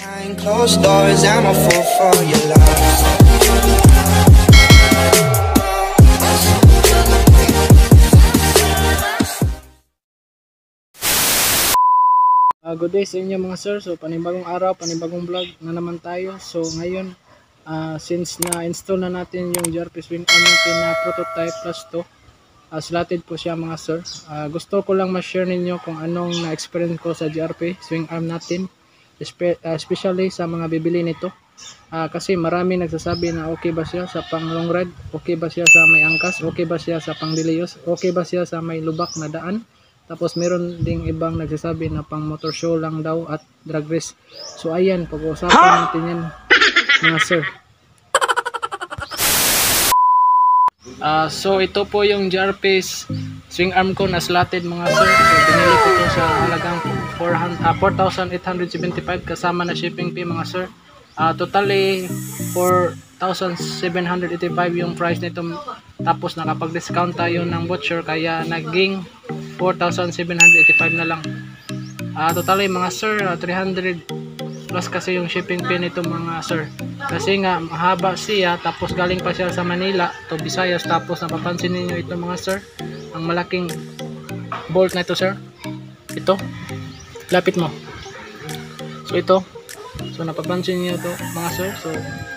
Behind closed doors, I'm a fool for your love. Good day sa inyo mga sir. So panibagong araw, panibagong vlog na naman tayo. So ngayon, since na-install na natin yung GRP swing arm natin na prototype plus 2, slotted po siya mga sir. Gusto ko lang ma-share ninyo kung anong na-experience ko sa GRP swing arm natin, especially sa mga bibili nito. Kasi marami nagsasabi na okay ba siya sa pang long ride, okay ba siya sa may angkas, okay ba siya sa pang diliyos, okay ba siya sa may lubak na daan. Tapos meron ding ibang nagsasabi na pang motor show lang daw at drag race. So ayan, pag-uusapan natin yan mga sir. So ito po yung GRP swing arm ko na slotted mga sir. So binili ko ito sa halagang 4,875 kasama na shipping fee mga sir. Totally 4,785 yung price nito. Tapos nakapag-discount tayo ng voucher kaya naging 4,785 na lang. Totally mga sir, 300 plus kasi yung shipping fee nito mga sir. Kasi nga mahaba siya, tapos galing pa siya sa Manila to Visayas. Tapos napapansin niyo ito mga sir, ang malaking bolt na ito sir. Ito, lapit mo. So ito, so napapansin niyo ito mga sir. So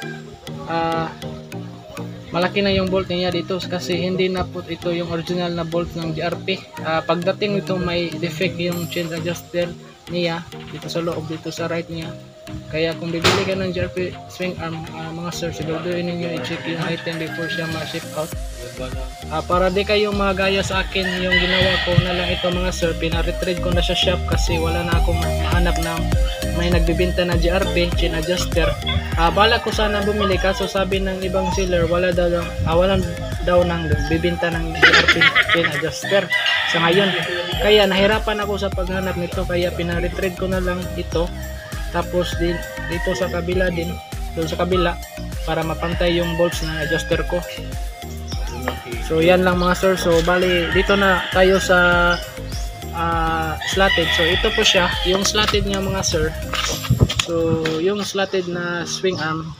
malaki na yung bolt niya dito kasi hindi na po ito yung original na bolt ng GRP. Pagdating ito may defect yung chain adjuster niya dito sa loob, dito sa right niya. Kaya kung bibili ka ng GRP swing arm mga sir, siguraduhin ninyo i-check yung item before siya ma-ship out. Para di kayong magaya sa akin, yung ginawa ko na lang ito mga sir, pina-retrieve ko na sa shop kasi wala na akong mahanap na may nagbibenta na GRP chain adjuster. Bala ko sana bumili kaso sabi ng ibang seller wala daw nang bibenta ng GRP chain adjuster sa ngayon. Kaya nahirapan ako sa paghanap nito kaya pina-retrieve ko na lang ito. Tapos din dito sa kabila din, doon sa kabila para mapantay yung bolts na adjuster ko. So yan lang mga sir. So bali dito na tayo sa slotted. So ito po siya, yung slotted niya mga sir. So yung slotted na swing arm,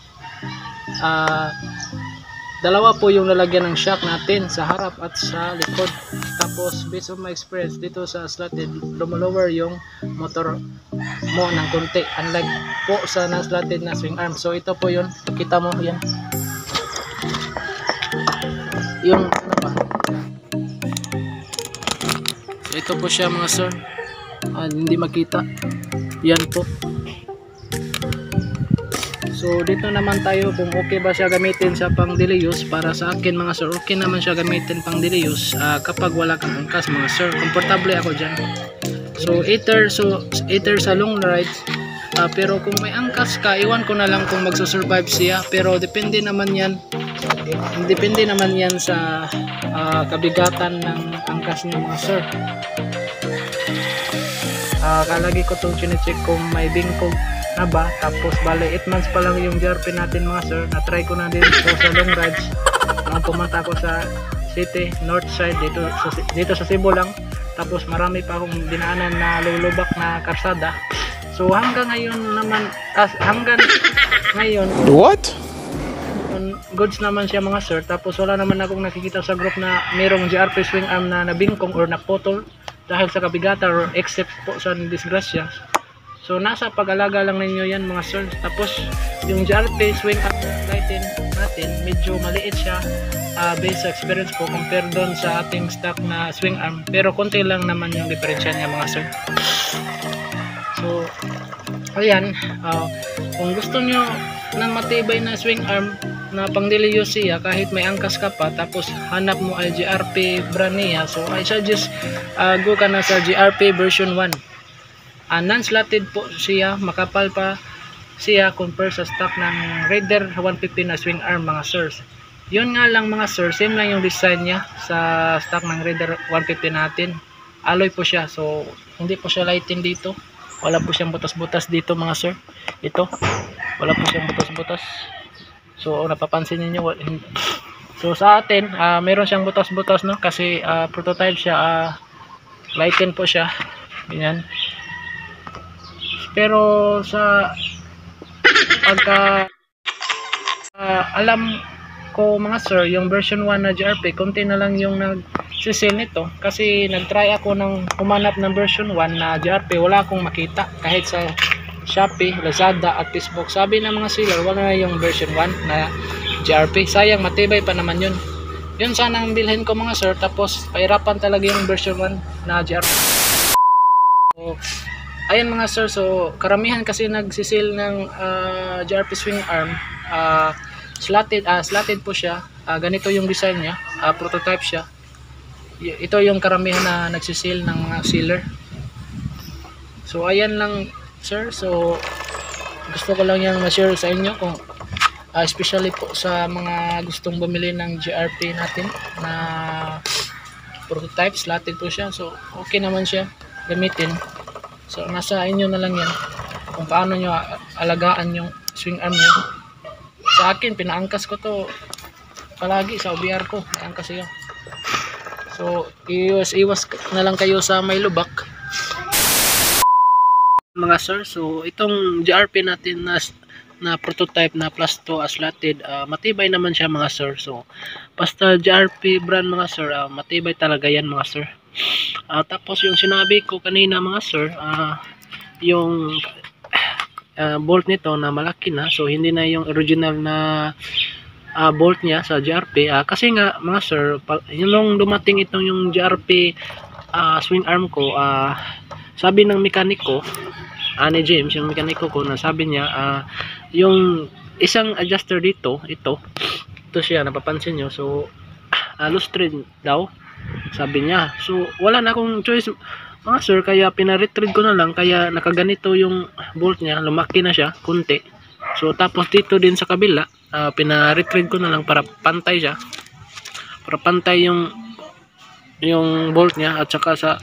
dalawa po yung lalagyan ng shock natin sa harap at sa likod. Tapos based on my experience dito sa slotted, lumalower yung motor mo ng konti unlike po sa na-slotted na swing arm. So ito po yun, kita mo yan yung ano ba. So ito po siya mga sir, hindi makita yan po. So dito naman tayo kung okay ba siya gamitin sa pang diliyos. Para sa akin mga sir, okay naman siya gamitin pang diliyos kapag wala kang angkas mga sir, komportable ako dyan. So either sa long ride, pero kung may angkas ka, iwan ko na lang kung magsusurvive siya. Pero depende naman yan sa kabigatan ng angkas niya mga sir. Kalagi ko itong chinecheck kung may bingkog na ba. Tapos bale 8 months pa lang yung GRP natin mga sir. Na-try ko na din so, sa long rides. Pumunta ako sa city, north side, dito sa Cebu lang. Tapos marami pa akong dinaanan na lulubak na karsada. So hanggang ngayon naman, what? Goods naman siya mga sir. Tapos wala naman akong nakikita sa group na mayroong GRP swing arm na nabingkong or naputol dahil sa kabigatan or except po sa disgrasya. So nasa pag-alaga lang ninyo yan mga sir. Tapos yung GRP swing arm natin medyo maliit siya based sa experience ko compare doon sa ating stock na swing arm. Pero konti lang naman yung diferensya niya mga sir. So ayan, kung gusto nyo ng matibay na swing arm na pangdiliyos siya kahit may angkas ka pa, tapos hanap mo ay GRP brand niya, so I suggest go ka na sa GRP version 1. Non-slotted po siya, makapal pa siya compare sa stock ng Raider 150 na swing arm mga sirs. Yun nga lang mga sir, same lang yung design niya sa stock ng Raider 150 natin. Alloy po siya, so hindi po siya lighting dito. Wala po siyang butas-butas dito mga sir. Ito, wala po siyang butas-butas. So napapansin niyo, so sa atin meron siyang butas-butas no, kasi prototype siya, lighten po siya ganyan. Pero sa pagka alam ko mga sir, yung version 1 na JRP, konti na lang yung nag-sale nito kasi nag-try ako ng humanap ng version 1 na JRP, wala akong makita kahit sa Shopee, Lazada at Facebook. Sabi ng mga seller, wala na yung version 1 na JRP. Sayang, matibay pa naman yun. Yun sana ang bilhin ko mga sir, tapos pahirapan talaga yung version 1 na JRP. So, ayan mga sir, so karamihan kasi nagsisil ng JRP swing arm, slatted po siya. Ganito yung design niya, prototype siya. Ito yung karamihan na nagsisil ng mga sealer. So ayan lang sir, so gusto ko lang yung ma-share sa inyo kung especially po sa mga gustong bumili ng JRP natin na prototype, slatted po siya. So okay naman siya gamitin. So nasa inyo na lang yan kung paano nyo alagaan yung swing arm nyo. Sa akin, pinaangkas ko to palagi sa OBR ko, pinaangkas siya. So iwas na lang kayo sa may lubak mga sir. So itong JRP natin na prototype na plus 2 slatted, matibay naman siya mga sir. So basta JRP brand mga sir, matibay talaga yan mga sir. Tapos yung sinabi ko kanina mga sir, yung bolt nito na malaki na, so hindi na yung original na bolt niya sa JRP, kasi nga mga sir, yung dumating itong yung JRP swing arm ko, sabi ng mekaniko ni James, yung mekaniko ko, na sabi niya yung isang adjuster dito, ito siya, napapansin nyo, so loose thread daw sabi niya. So wala na akong choice mga sir, kaya pina-retrieve ko na lang, kaya nakaganito yung bolt niya, lumaki na siya kunti. So tapos dito din sa kabila, pina-retrieve ko na lang para pantay siya, para pantay yung bolt niya, at saka sa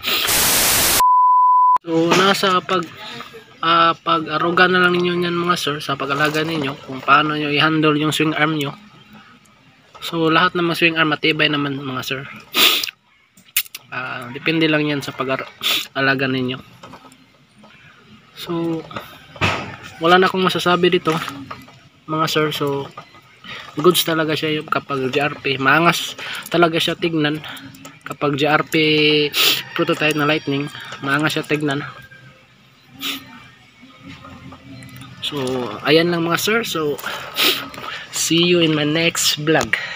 so nasa pag-aruga na lang ninyo yan mga sir, sa pag-alaga ninyo kung paano nyo i-handle yung swing arm nyo. So lahat ng mga swing arm matibay naman mga sir. Depende lang yan sa pag-alaga ninyo. So wala na akong masasabi dito mga sir. So goods talaga siya yung kapag JRP, maangas talaga siya tignan. Kapag JRP prototype na lightning, maangas siya tignan. So ayan lang mga sir. So see you in my next vlog.